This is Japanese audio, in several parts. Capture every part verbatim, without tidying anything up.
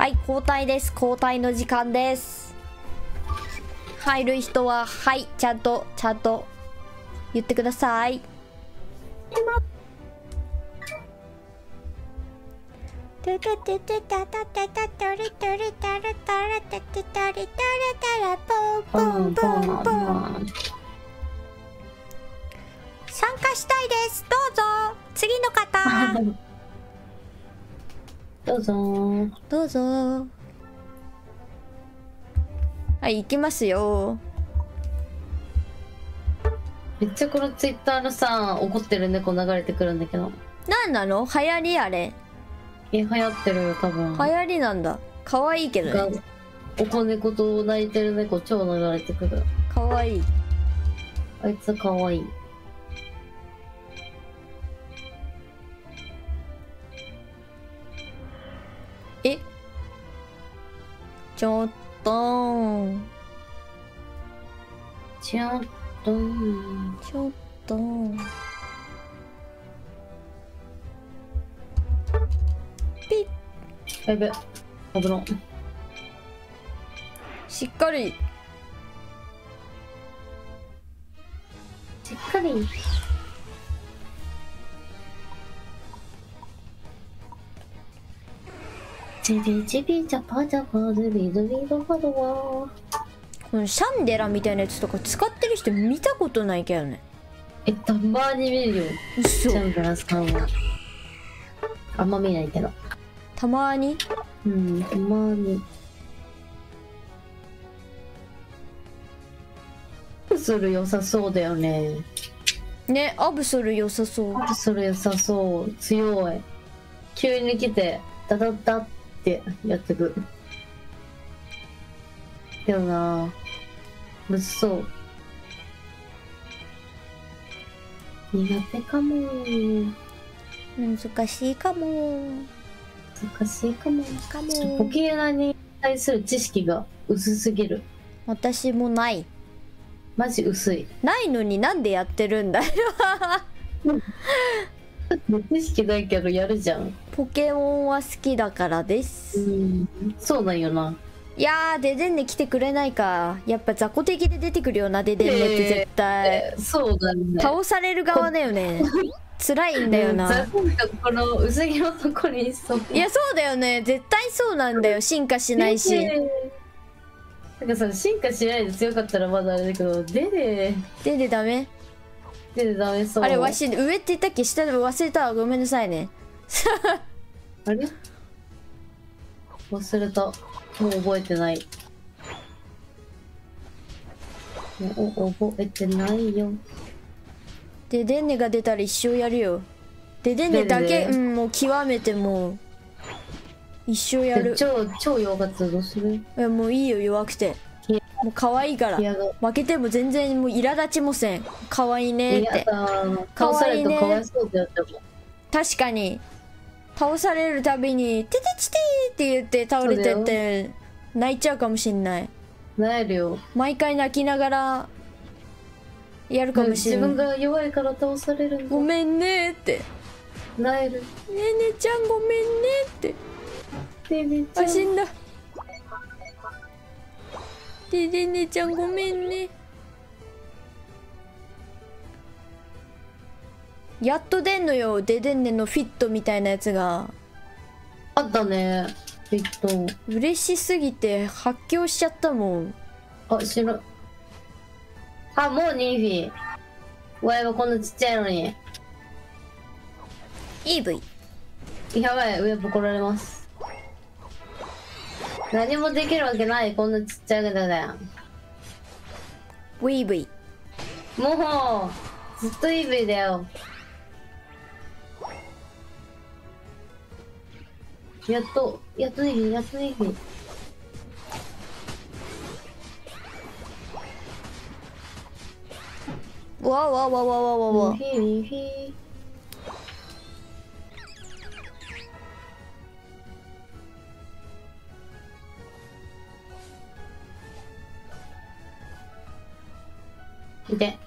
はい、交代です。交代の時間です。入る人は、はい、ちゃんと、ちゃんと言ってください。参加したいです。どうぞ。次の方。 どうぞ。 どうぞ。はい、行きますよ。 めっちゃこのツイッターのさ、怒ってる猫流れてくるんだけど。 なんなの？流行りあれ。 え、流行ってるよ、多分。 流行りなんだ。可愛いけどね。 お子猫と泣いてる猫超流れてくる。 可愛い。 あいつ可愛い。 え？ちょっと。 ちょっと。 ちょっと。ピッ。 やべ。危な。 しっかり。 しっかり。チビチビチャパチャパズビズビドパドワー。 このシャンデラみたいなやつとか使ってる人見たことないけどね。 え、たまに見るよ。 嘘。 シャンデラさんは。あんま見ないけど。 たまーに？ うん、たまに。アブソル良さそうだよね。 ね、アブソル良さそう。 アブソル良さそう。強い。急に来て、ダダダってやってく。でもなぁ、むずそう。苦手かもー。 難しいかも。 難しいかも。 かも。 ポケナに対する知識が薄すぎる。 私もない。 マジ薄い。 ないのになんでやってるんだよ。 知識ないけどやるじゃん。 ポケモンは好きだからです。 うん、そうなんよな。 いやー、デデンネ来てくれないか。やっぱ雑魚的で出てくるよな、デデンネって絶対。 えー、そうだね。 倒される側だよね。辛いんだよな。 雑魚がこの薄着のとこにいそう。 いや、そうだよね。絶対そうなんだよ。進化しないし。 なんかさ、進化しないで強かったらまだあれだけど、デデデデダメ？ デデダメそう。 あれ、わし、上って言ったっけ？下で忘れたわ。ごめんなさいね。 あれ忘れた。もう覚えてない。もう覚えてないよ。 デデンネが出たら一生やるよ。デデンネだけ、 デデデうん、もう極めてもう、一生やる。 超、超弱かったらどうする？ いや、もういいよ、弱くて。もう可愛いから。負けても全然もう苛立ちもせん。可愛いねって。 倒されるとかわいそうだよ、でも。 確かに。倒されるたびに、ててちてーって言って倒れてって、泣いちゃうかもしんない。 泣えるよ。 毎回泣きながら、やるかもしれない。 自分が弱いから倒されるんだ。 ごめんねって。 泣える。 ねえねちゃんごめんねって。 ねねちゃん。 あ、死んだ。ででねちゃんごめんね。やっと出んのよ、デデンネのフィットみたいなやつが。 あったね、フィット。 嬉しすぎて発狂しちゃったもん。 あ、知ら。あ、もうニーフィー。わいはこんなちっちゃいのに。 イーブイ。 やばい、上ボコられます。何もできるわけない、こんなちっちゃいのだよ。 ウィーブイ。 もう、ずっとイーブイだよ。やっと、やっとニーフィー、やっとニーフィー。 わわわわわわわ。 ニーフィー、ニーフィー。いて。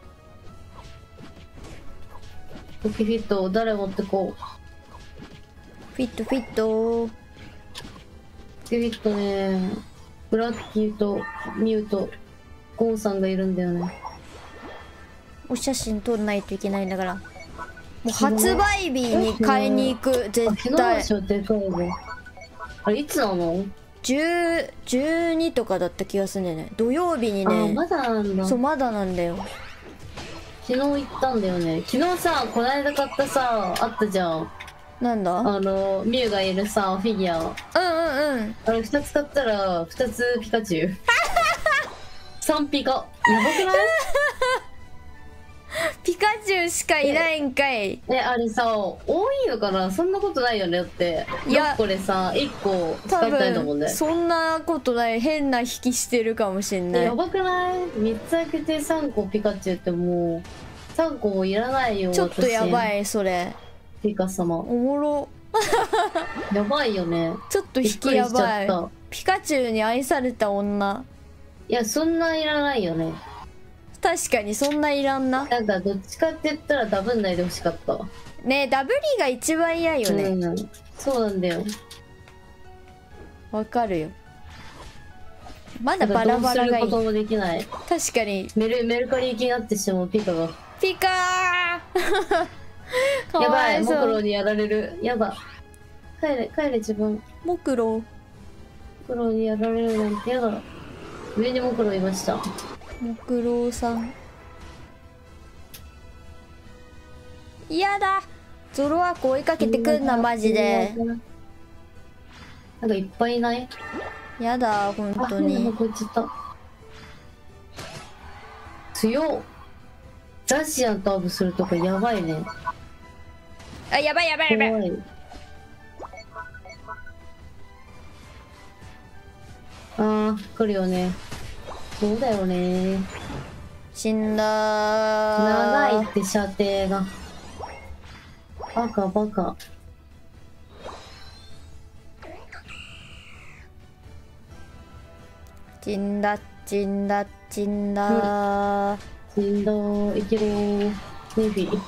ポキフィットを誰持ってこう。 フィットフィット。 デビットね、ブラッキーとミュウとゴンさんがいるんだよね。 お写真撮らないといけないんだから。もう発売日に買いに行く、絶対。 昨日でかいね。あれいつなの？ じゅう、じゅうにとかだった気がするんだよね。土曜日にね。 あ、まだなんだ。 そう、まだなんだよ。 昨日行ったんだよね。昨日さ、こないだ買ったさ、あったじゃん。 なんだ？ あの、ミュウがいるさ、フィギュア。 うんうんうん。 あれふたつ買ったら、ふたつピカチュウ。さんピカ。やばくない？ ピカチュウしかいないんかい。 え、あれさ、多いのかな？そんなことないよね。だって、 いやろっこでさ、いっこ使いたいんだもんね。 そんなことない。変な引きしてるかもしんない。 やばくない？ みっ つ開けてさんこピカチュウってもう、さんこもいらないよ。 ちょっとやばい。 い、それ。 ピカ様。 おもろ。 やばいよね。 ちょっと引きやばい。ピカチュウに愛された女。 いや、そんないらないよね。 確かにそんないらんな。 なんかどっちかって言ったらダブんないでほしかったわ。 ねえ、ダブリが一番嫌よね。 うん、そうなんだよ。 わかるよ。まだバラバラがいい。 どうすることもできない。 確かに。 メルメルカリ行きになってしまうピカが。 ピカーやばい、モクロにやられる。やだ。帰れ、帰れ自分。 モクロ。 モクロにやられるなんてやだ。上にモクロいました。 モクロさん。嫌だ。ゾロアコ追いかけてくんな、マジで。 なんかいっぱいいない？ やだ、本当に。 あ、こいついた。強っ。ザシアンとアブするとかやばいね。 あ、やばいやばいやばい。 怖い。あー、来るよね。そうだよね。 死んだー。 長いって射程が。バカバカ。 死んだ、死んだ、死んだー。 死んだー。生きろー。ネビー。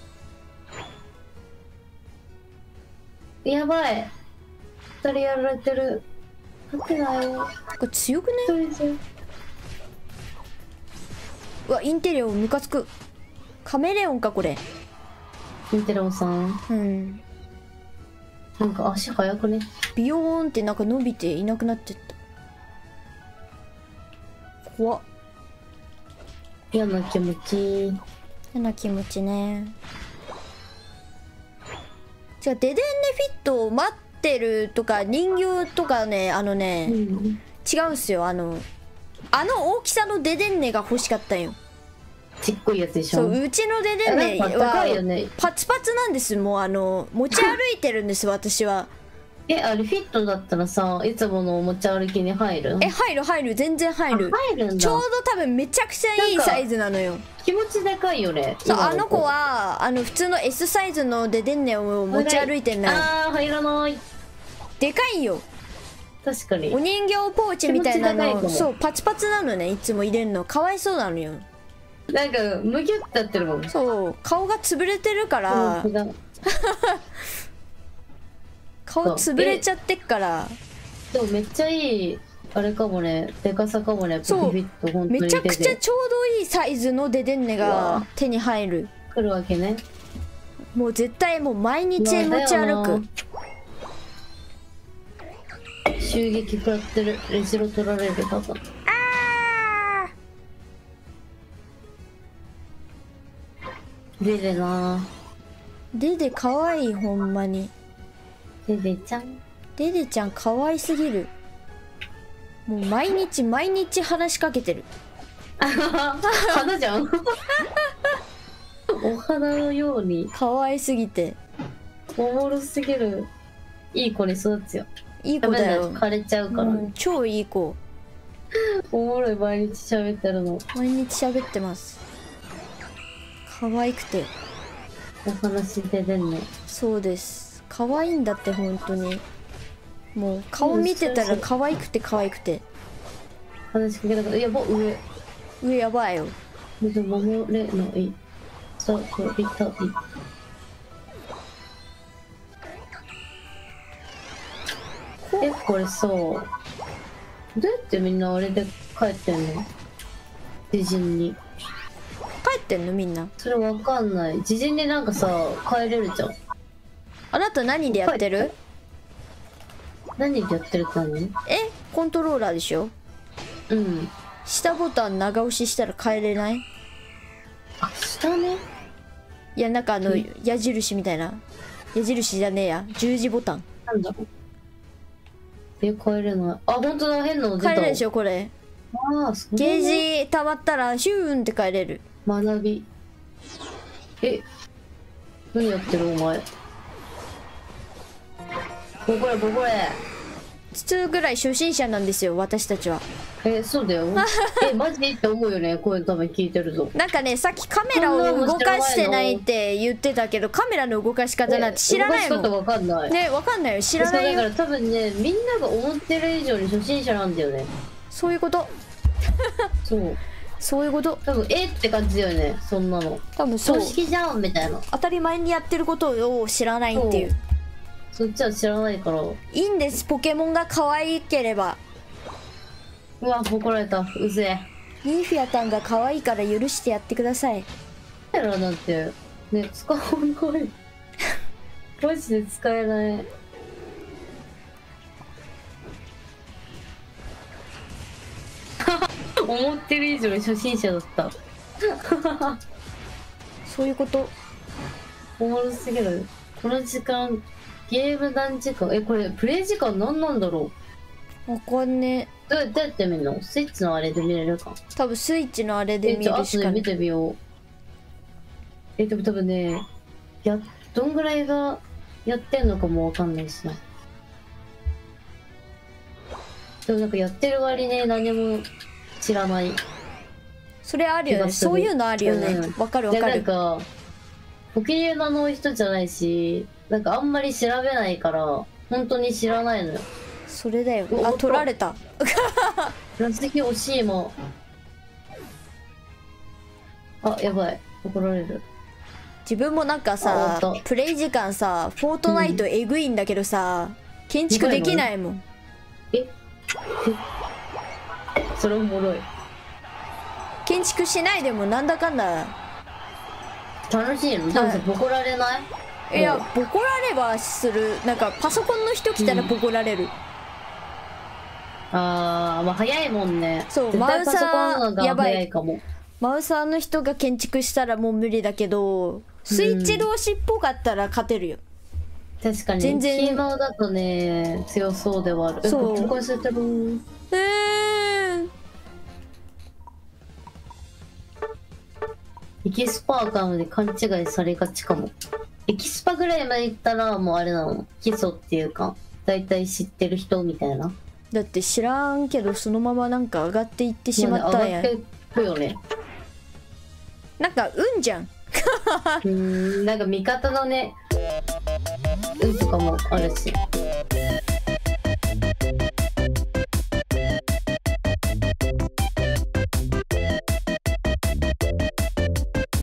やばい。二人やられてる。勝てないよ。 これ強くね？ 一人じゃ。 うわ、インテリオムカつく。カメレオンかこれ。 インテレオさん。 うん。 なんか足速くね？ ビヨーンってなんか伸びていなくなってった。怖っ。 嫌な気持ち。 嫌な気持ちね。じゃあデデンネフィットを待ってるとか人形とかね、あのね、 うん、 違うんすよ。あのあの大きさのデデンネが欲しかったんよ。 ちっこいやつでしょ。 そう、うちのデデンネはね、 パツパツなんです。もうあの持ち歩いてるんです私は。 え、あれフィットだったらさ、いつもの持ち歩きに入る？ え、入る入る、全然入る。 入るんだ。 ちょうど多分めちゃくちゃいいサイズなのよ。 気持ちでかいよね。 そう、あの子はあの普通の エス サイズのデデンネを持ち歩いてんのよ。 あー、入らない。 でかいよ。 確かに。 お人形ポーチみたいなの、そうパツパツなのね。いつも入れるのかわいそうなのよ。 なんかむぎゅってやってるもん。 そう、顔が潰れてるから顔潰れちゃってっから。 でもめっちゃいいあれかもね、でかさかもね。 そう、 ビビッと本当にめちゃくちゃちょうどいいサイズのデデンネが手に入る。 来るわけね。 もう絶対もう毎日持ち歩く。 襲撃食らってる。レジロ取られる多分。 あーデデなー。デデかわいい、ほんまに。 デデちゃん。 デデちゃんかわいすぎる。もう毎日毎日話しかけてる。 花じゃん。お花のようにかわいすぎておもろすぎる。いい子に育つよ。 いい子だよ。 枯れちゃうから、ね、 うん、超いい子。 おもろい。毎日喋ってるの。 毎日喋ってます。可愛くてお話出てんね。 そうです。可愛いんだって本当に。もう顔見てたら可愛くて可愛くて。 話しかけたから、やば、上上やばいよ。 水守れないさ、取りたい。 え、これさ、どうやってみんなあれで帰ってんの？自陣に。 帰ってんのみんな。 それわかんない。自陣でなんかさ、帰れるじゃん。 あなた何でやってる？ 何でやってるって何？ えコントローラーでしょ？ うん。 下ボタン長押ししたら帰れない？ あ、下ね。 いやなんかあのうん矢印みたいな、矢印じゃねえや、十字ボタン。 なんだろう。え、帰れない。あ、本当だ、変なの出た。 帰れるでしょこれ。 ああ、それゲね。 ージ溜まったらシューンって帰れる。 学び。え、何やってるお前。ここれ、ここれ。 普通ぐらい初心者なんですよ私たちは。 え、そうだよ。え、マジでって思うよね。こういうの多分聞いてるぞ。 なんかねさっきカメラを動かしてないって言ってたけど、カメラの動かし方なんて知らないもん。 動かし方わかんない。 ねわかんないよ、知らないよ。 そうだから多分ね、みんなが思ってる以上に初心者なんだよね。 そういうことそう。 そういうこと。 多分えって感じだよね、そんなの。 多分そう常識じゃんみたいな。 当たり前にやってることを知らないっていう。 そっちは知らないから。 いいんです、ポケモンが可愛ければ。 うわ、怒られた。うぜえ。 ニーフィアタンが可愛いから許してやってください。 カメラなんてね、使わない。マジで使えない。思ってる以上に初心者だった。 そういうこと。 おもろすぎる。この時間、ゲーム何時間？え、これ、プレイ時間何なんだろわかんねう。どうどうやって見るの？スイッチのあれで見れるか。 え。多分スイッチのあれでえ、 見ちょ、後で見るしかない。 てみよう。え、でも多分ね、や、どんぐらいがやってんのかもわかんないしな。でもなんかやってる割ね、何も知らない。 それあるよね。 気がするそういうのあるよね。 うんわかるわで、 かる。 なんか、ポケユナの人じゃないし、なんかあんまり調べないから、本当に知らないのよ。 それだよ。 おあ、取られた。 ラスキ惜しいもん。あ、やばい。怒られる。 自分もなんかあさ終わったプレイ時間さフォートナイトえぐいんだけどさ、建築できないもん。 ええそれおもろい。 建築しないでもなんだかんだ。 楽しいの？でもさ、ボコられない？ いやボコられはする。なんかパソコンの人来たらボコられる。 あー、まあ早いもんね。 そう絶対パソコンのマウサーやばいが早いかも。 マウサーの人が建築したらもう無理だけど、スイッチ同士っぽかったら勝てるよ。 確かに全然キーマウだとね強そうではある。え、 そうここ忘れてる。 えー、 エキスパーかもで勘違いされがちかも。エキスパぐらいまで行ったらもうあれなの、基礎っていうかだいたい知ってる人みたいな。 だって知らんけどそのままなんか上がっていってしまったんや。 まあね、上がってくよね。 なんか運じゃん。 うーん、なんか味方のね運とかもあるし。